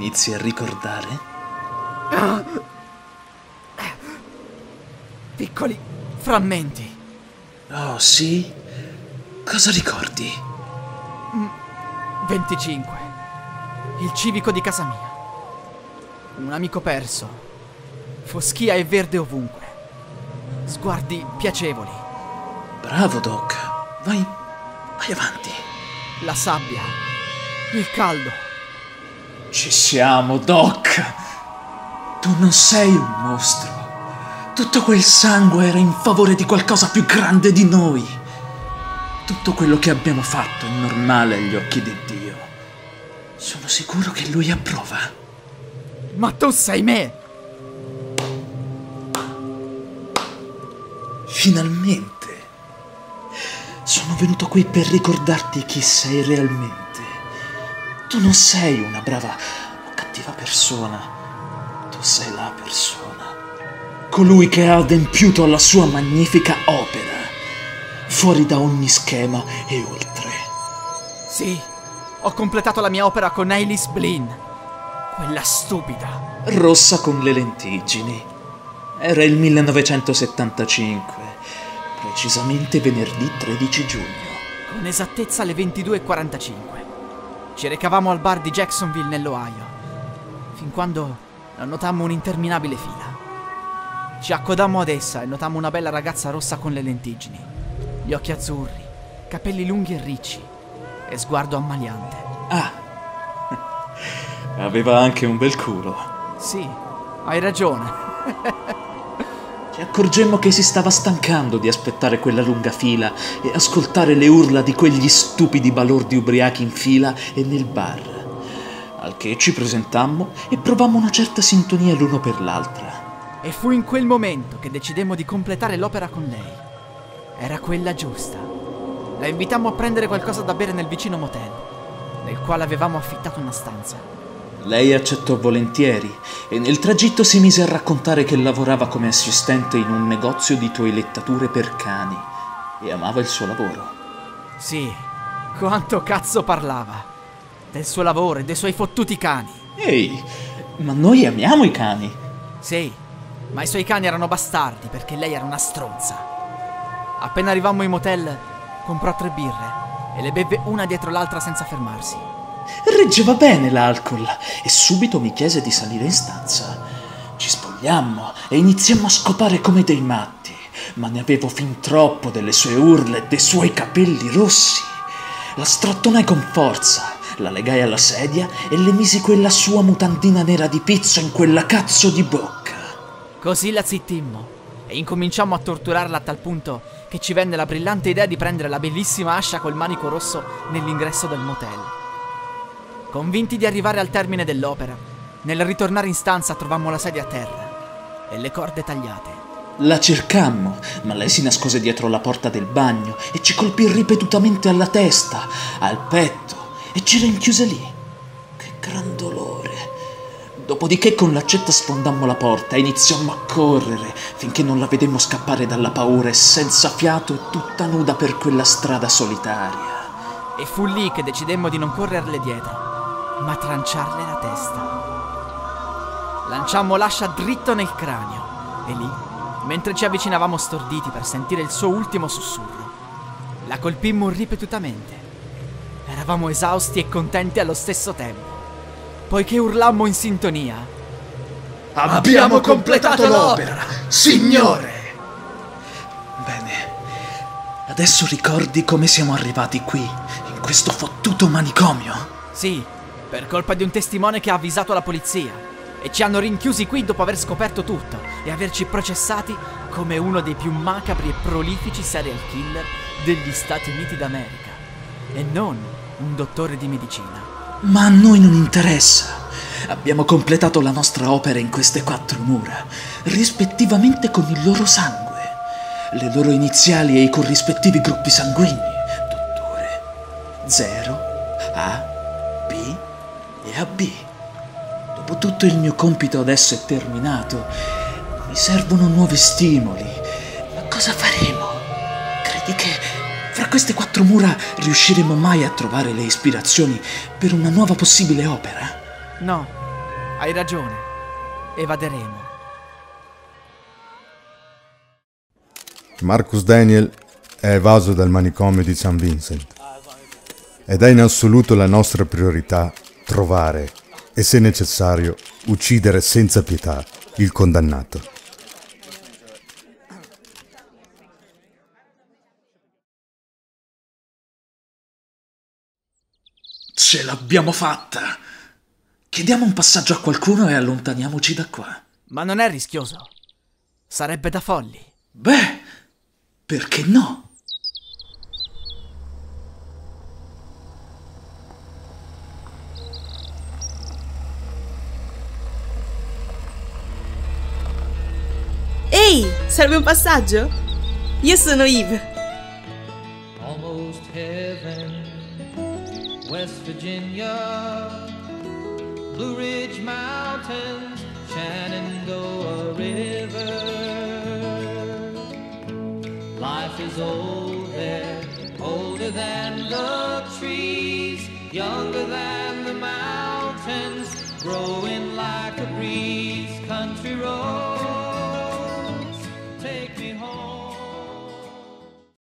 inizi a ricordare? Piccoli frammenti. Oh, sì? Cosa ricordi? 25. Il civico di casa mia. Un amico perso. Foschia e verde ovunque. Sguardi piacevoli. Bravo, Doc. Vai avanti. La sabbia. Il caldo. Ci siamo, Doc. Tu non sei un mostro. Tutto quel sangue era in favore di qualcosa più grande di noi. Tutto quello che abbiamo fatto è normale agli occhi di Dio. Sono sicuro che Lui approva. Ma tu sei me! Finalmente. Sono venuto qui per ricordarti chi sei realmente. Tu non sei una brava o cattiva persona. Tu sei la persona. Colui che ha adempiuto alla sua magnifica opera. Fuori da ogni schema e oltre. Sì, ho completato la mia opera con Alice Blinn. Quella stupida. Rossa con le lentiggini. Era il 1975, precisamente venerdì 13 giugno. Con esattezza alle 22:45. Ci recavamo al bar di Jacksonville nell'Ohio, fin quando non notammo un'interminabile fila. Ci accodammo ad essa e notammo una bella ragazza rossa con le lentiggini, gli occhi azzurri, capelli lunghi e ricci e sguardo ammaliante. Ah, aveva anche un bel culo. Sì, hai ragione. Ci accorgemmo che si stava stancando di aspettare quella lunga fila e ascoltare le urla di quegli stupidi balordi ubriachi in fila e nel bar. Al che ci presentammo e provammo una certa sintonia l'uno per l'altra. E fu in quel momento che decidemmo di completare l'opera con lei. Era quella giusta. La invitammo a prendere qualcosa da bere nel vicino motel, nel quale avevamo affittato una stanza. Lei accettò volentieri e nel tragitto si mise a raccontare che lavorava come assistente in un negozio di toilettature per cani e amava il suo lavoro. Sì, quanto cazzo parlava del suo lavoro e dei suoi fottuti cani. Ehi, ma noi amiamo i cani. Sì, ma i suoi cani erano bastardi perché lei era una stronza. Appena arrivammo in motel, comprò 3 birre e le beve una dietro l'altra senza fermarsi. Reggeva bene l'alcol e subito mi chiese di salire in stanza. Ci spogliammo e iniziammo a scopare come dei matti, ma ne avevo fin troppo delle sue urla e dei suoi capelli rossi. La strattonai con forza, la legai alla sedia e le misi quella sua mutandina nera di pizzo in quella cazzo di bocca. Così la zittimmo e incominciammo a torturarla a tal punto che ci venne la brillante idea di prendere la bellissima ascia col manico rosso nell'ingresso del motel. Convinti di arrivare al termine dell'opera, nel ritornare in stanza trovammo la sedia a terra e le corde tagliate. La cercammo, ma lei si nascose dietro la porta del bagno e ci colpì ripetutamente alla testa, al petto e ci rinchiuse lì. Che gran dolore! Dopodiché con l'accetta sfondammo la porta e iniziammo a correre finché non la vedemmo scappare dalla paura e senza fiato e tutta nuda per quella strada solitaria. E fu lì che decidemmo di non correrle dietro, ma tranciarle la testa. Lanciammo l'ascia dritto nel cranio e lì, mentre ci avvicinavamo storditi per sentire il suo ultimo sussurro, la colpimmo ripetutamente. Eravamo esausti e contenti allo stesso tempo, poiché urlammo in sintonia: Abbiamo completato l'opera, signore! Bene, adesso ricordi come siamo arrivati qui, in questo fottuto manicomio? Sì, per colpa di un testimone che ha avvisato la polizia, e ci hanno rinchiusi qui dopo aver scoperto tutto e averci processati come uno dei più macabri e prolifici serial killer degli Stati Uniti d'America, e non un dottore di medicina. Ma a noi non interessa. Abbiamo completato la nostra opera in queste 4 mura, rispettivamente con il loro sangue, le loro iniziali e i corrispettivi gruppi sanguigni, dottore. 0, A, B e AB. Dopo tutto il mio compito adesso è terminato. Mi servono nuovi stimoli. Ma cosa faremo? Credi che fra queste 4 mura riusciremo mai a trovare le ispirazioni per una nuova possibile opera? No, Hai ragione. Evaderemo. Marcus Daniel è evaso dal manicomio di St. Vincent ed è in assoluto la nostra priorità trovare e, se necessario, uccidere senza pietà il condannato. Ce l'abbiamo fatta! Chiediamo un passaggio a qualcuno e allontaniamoci da qua. Ma non è rischioso. Sarebbe da folli. Beh, perché no? Ehi, serve un passaggio? Io sono Yves. Almost heaven, West Virginia, Blue Ridge Mountains, Shenandoah River. Life is old there, older than the trees, younger than the mountains, growing